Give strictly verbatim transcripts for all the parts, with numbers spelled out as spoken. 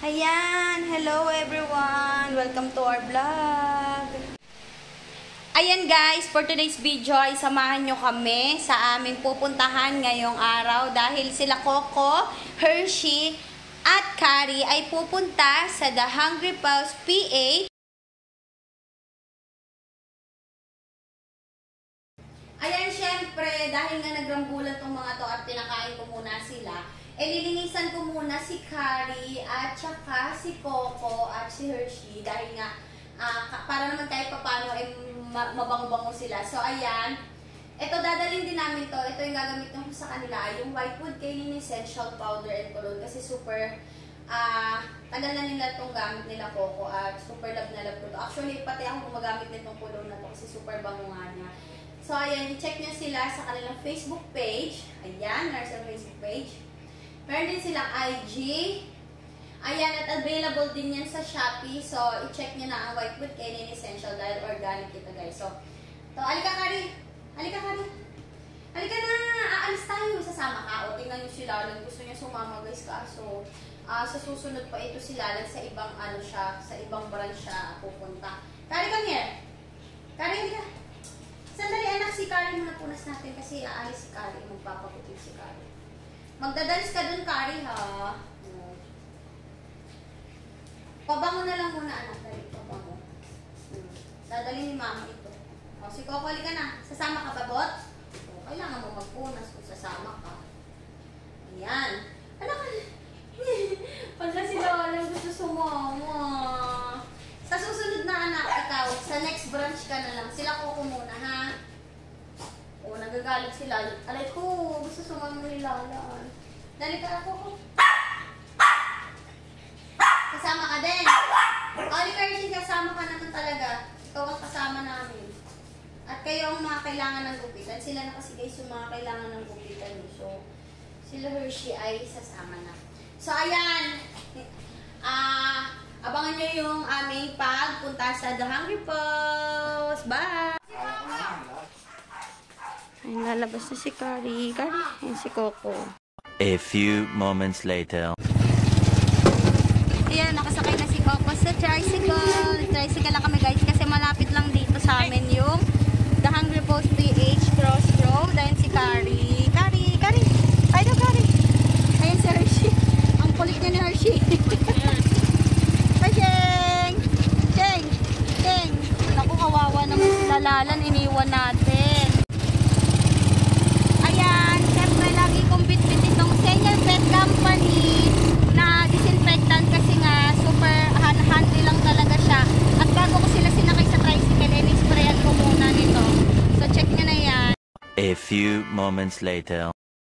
Ayan, hello everyone! Welcome to our vlog! Ayan guys, for today's video ay samahan nyo kami sa aming pupuntahan ngayong araw dahil sila Coco, Hershey at Carrie ay pupunta sa The Hungry Paws P A. Ayan, syempre, dahil nga nagrambulan tong mga to at tinakain ko muna sila, eh, lilinisan ko muna si Carrie at saka si Coco at si Hershey dahil nga uh, para naman kahit papano eh, mabango-bango sila. So, ayan. Ito, dadalhin din namin to. Ito yung gagamit ko sa kanila. Yung Whitewood Kaolin Essential Powder and Cologne kasi super uh, tagal na nila itong gamit nila Coco at super love na love ko to. Actually, pati ako gumagamit nitong cologne na to kasi super bango nga niya. So, ayan. I-check nyo sila sa kanilang Facebook page. Ayan, nasa Facebook page. Meron din silang I G. Ayan, at available din yan sa Shopee. So, i-check nyo na ang Whitewood Kaolin Essential dahil organic ito, guys. So, to, alika, Carrie. Alika, Carrie. Alika na. Aalis tayo. Sasama ka. O, tingnan nyo si Lalan. Gusto niya sumama, guys. Kaso, uh, sa susunod pa ito si Lalan sa ibang, ano siya, sa ibang branch siya pupunta. Carrie, come here. Carrie, alika. Sandali, anak, si Carrie muna punas natin kasi aalis si Carrie. Magpapaputin si Carrie. Magdadalis ka dun, Carrie, ha? Pabango na lang muna, anak. Dali, pabango. Hmm. Dadali ni mama ito. O, si Coco, ka na. Sasama ka ba, Bot? O, kailangan mo magpunas kung sasama ka. Ayan. Anak, pagka si Lola gusto sumama. Sa susunod na, anak, ikaw, sa next branch ka na lang. Sila Coco muna, ha? O, nagagalit sila. Alay ko, gusto sumama ni Lola. Dali ka, Coco. Kasama ka din. O, di Hershey, kasama ka naman talaga. Ikaw ang kasama namin. At kayo ang mga kailangan ng gupitan. Sila na kasi guys yung mga kailangan ng gupitan. So, sila Hershey ay sasama na. So, ayan. Ah, uh, abangan nyo yung aming pagpunta sa The Hungry Paws. Bye! Ay, lalabas na si Carrie. Carrie, ayun si Coco. A few moments later. Ayan, nakasakay na si Coco sa tricycle. Tricycle lang kami guys kasi malapit lang dito sa amin yung The Hungry Paws P H Crossroad. Ayan si Carrie. Carrie, Carrie. Ay daw, Carrie. Ayan si Hershey. Ang kulit niya ni Hershey. Ay, Cheng. Cheng. Cheng. Naku, kawawa naman si Lalan. Iniwan natin. Ayan, syempre lagi kong bit-bit itong Senior Pet Company na disinfectant kasi nga super handy lang talaga siya. At bago ko sila sinakay sa tricycle, eh, sprayan ko muna nito. So check nyo na yan. A few moments later.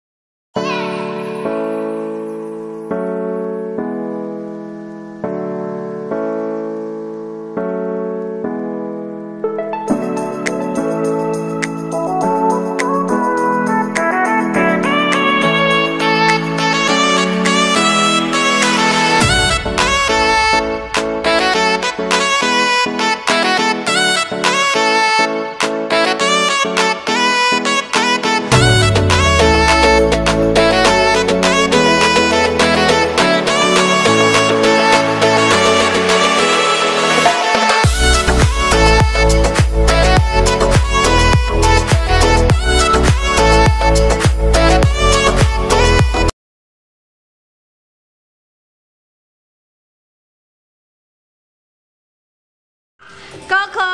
Coco!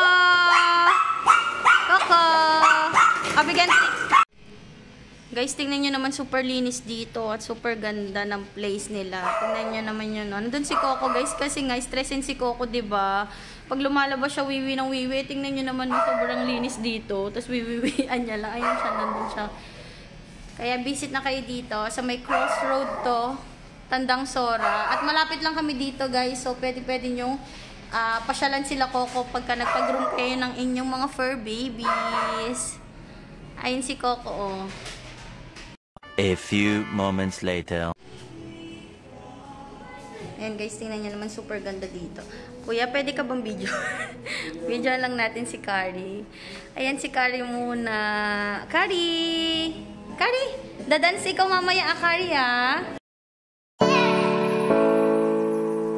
Coco! Kabigyan. Guys, tingnan nyo naman super linis dito at super ganda ng place nila. Tingnan nyo naman yun. Nandun si Coco guys kasi nga stressin si Coco, diba? Pag lumalabas siya wiwi ng wiwi, tingnan nyo naman sobrang linis dito. Tapos wiwiwian niya lang. Ayun siya, nandun siya. Kaya visit na kayo dito sa may crossroad to, Tandang Sora. At malapit lang kami dito guys. So pwede-pwede nyong Uh, pasyalan sila Coco pagka nagpag-groom kayo ng inyong mga fur babies. Ayun si Coco, oh. A few moments later. Ayan guys, tingnan nyo naman, super ganda dito. Kuya, pwede ka bang video? Video lang natin si Carrie. Ayan si Carrie muna. Carrie! Carrie! Dadansi ikaw mamaya, ah, Carrie, ah.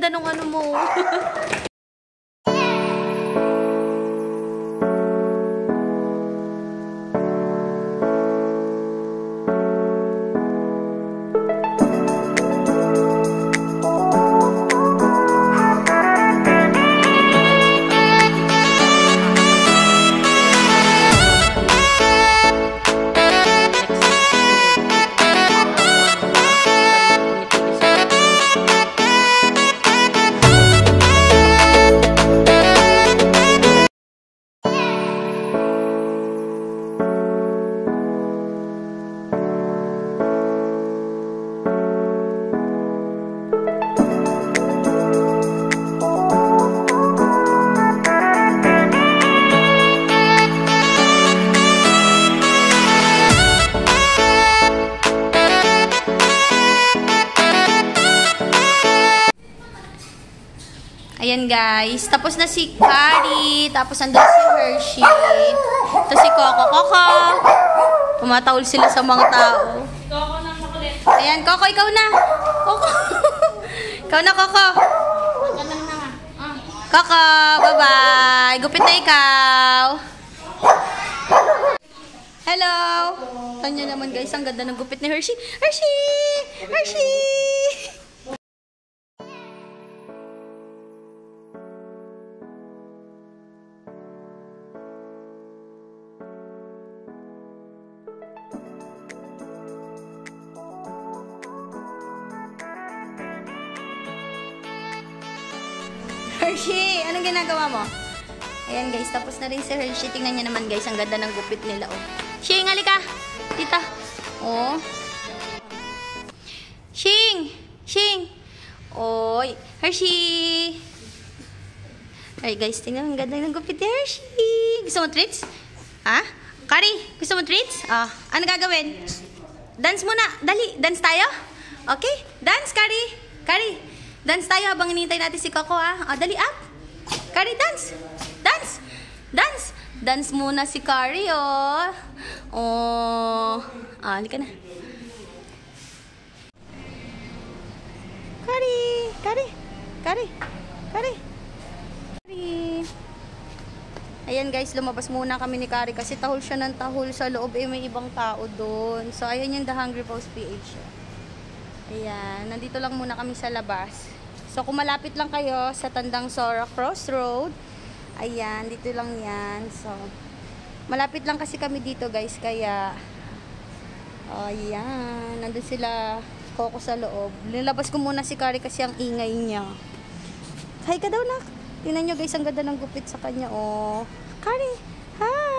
ganda nung ano mo. Ayan guys, tapos na si Kari, tapos andun si Hershey, ito si Coco. Coco, tumatawol sila sa mga tao. Coco ng makulit. Ayan, Coco, ikaw na. Coco. Ikaw na, Coco. Ganun na nga. Ah. Coco, bye-bye. Gupit na ikaw. Hello. Tanya naman guys, ang ganda ng gupit ni Hershey. Hershey! Hershey! Hershey, anong ginagawa mo? Ayan guys, tapos na rin si Hershey. Tingnan niya naman guys, ang ganda ng gupit nila. Oh. Shing, halika. Tita. Oh. Shing! Shing! Oy, Hershey! Ay guys, tingnan ang ganda ng gupit ni Hershey. Gusto mo treats? Ha? Kari, gusto mo treats? Ah, ano gagawin? Dance muna. Dali, dance tayo? Okay? Dance, Kari. Kari. Dance tayo habang hinihintay natin si Coco, ha? Ah, dali, up. Kari, dance. Dance. Dance. Dance muna si Kari, oh. Oh. Ah, halika na. Kari. Kari. Kari. Kari. Kari. Ayan guys, lumabas muna kami ni Kari kasi tahol siya ng tahol sa loob. Eh, may ibang tao doon. So, ayan yung The Hungry Paws P H. Ayan, nandito lang muna kami sa labas. So, kung malapit lang kayo sa Tandang Sora Crossroad, ayan, dito lang yan. So, malapit lang kasi kami dito guys, kaya, ayan, nandun sila Coco sa loob. Nilabas ko muna si Kari kasi ang ingay niya. Hi ka daw, nak. Tingnan nyo guys, ang ganda ng gupit sa kanya, oh. Kari, hi!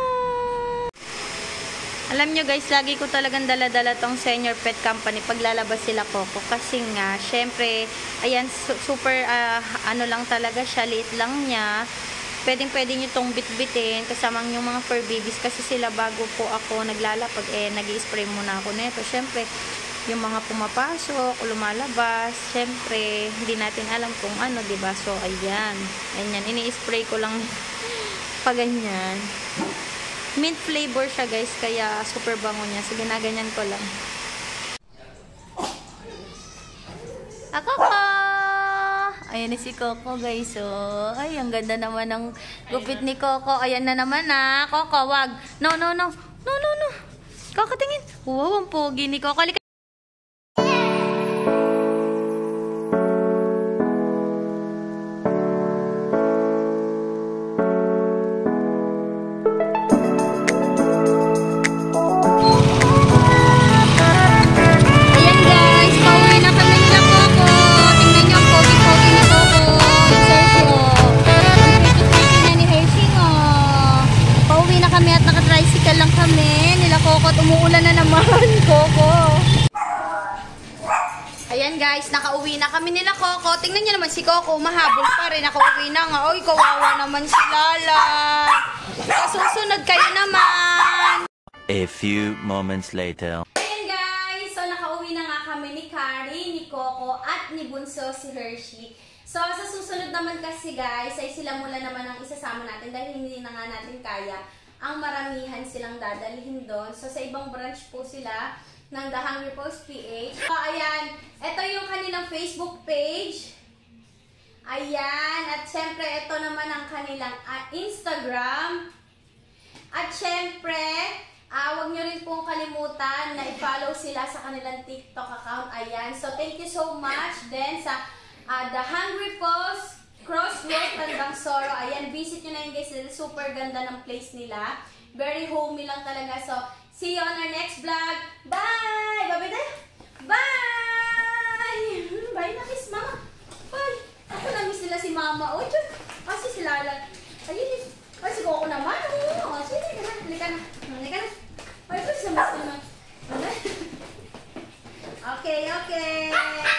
Alam nyo guys, lagi ko talagang dala-dala tong Senior Pet Company pag lalabas sila Coco. Kasi nga, syempre, ayan, su super, uh, ano lang talaga siya, liit lang niya. Pwedeng-pwede nyo itong bitbitin kasamang yung mga fur babies. Kasi sila bago po ako naglalapag, eh, nag-i-spray muna ako nito. Syempre, yung mga pumapasok, lumalabas, syempre, hindi natin alam kung ano, diba? So, ayan. Ayan, ini-spray ko lang pa ganyan. Mint flavor siya guys, kaya super bango niya. So, ginaganyan ko lang. Ah, Coco! Ayan na si Coco guys, oh. Ay, ang ganda naman ng gupit ni Coco. Ayan na naman ah. Coco, wag. No, no, no. No, no, no. Coco, tingin. Wow, ang pogi ni Coco. Halika. Umuulan na naman, Coco. Ayan guys, nakauwi na kami nila Coco. Tingnan niyo naman si Coco, mahabol pa rin. Nakauwi na nga. Oy, kawawa naman si Lala. Susunod kayo naman. A few moments later. Ayan guys, so nakauwi na nga kami ni Kari, ni Coco, at ni Bunso si Hershey. So sa susunod naman kasi guys, ay sila mula naman ang isasama natin dahil hindi na nga natin kaya ang maramihan silang dadalhin doon. So, sa ibang branch po sila ng The Hungry Paws P H. So, ayan. Ito yung kanilang Facebook page. Ayan. At syempre, ito naman ang kanilang uh, Instagram. At syempre, uh, huwag nyo rin pong kalimutan na i-follow sila sa kanilang TikTok account. Ayan. So, thank you so much. Then, sa uh, The Hungry Paws Crossroad Tandang Soro. Ayan, visit nyo na yun guys. Super ganda ng place nila. Very homey lang talaga. So, see you on our next vlog. Bye! Bye-bye tayo. Bye! Bye na kiss mama. Bye! Ako na-miss nila si mama. O, dyan. Kasi sila lang. Ayun, ay, si Coco naman. Oo, sige na. Halika na. Halika na. Ay, ito, sa mas naman. Okay, okay.